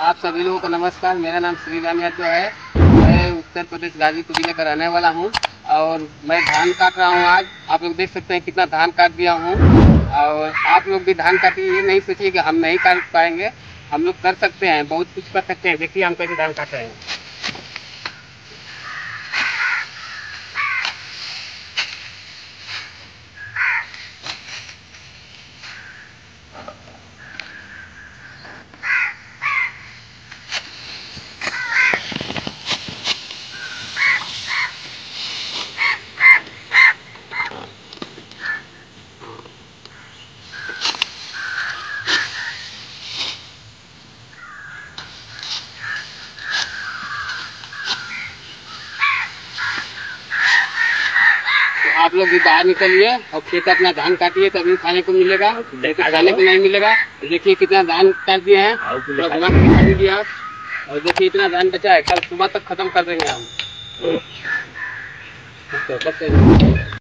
आप सभी लोगों को नमस्कार। मेरा नाम श्री राम यादव है। मैं उत्तर प्रदेश गाजीपुर जिले का रहने वाला हूं और मैं धान काट रहा हूं। आज आप लोग देख सकते हैं कितना धान काट दिया हूं। और आप लोग भी धान काटिए, ये नहीं सोचिए कि हम नहीं काट पाएंगे। हम लोग कर सकते हैं, बहुत कुछ कर सकते हैं। देखिए हम कैसे धान काट रहे हैं। आप लोग भी बाहर निकलिए और खेत अपना धान काटिए, तभी खाने को मिलेगा, खाने को नहीं मिलेगा। देखिए कितना धान काट दिए हैं, घुमा के दिखा दीजिए आप। और देखिए इतना धान बचा है, कल सुबह तक खत्म कर देंगे हम।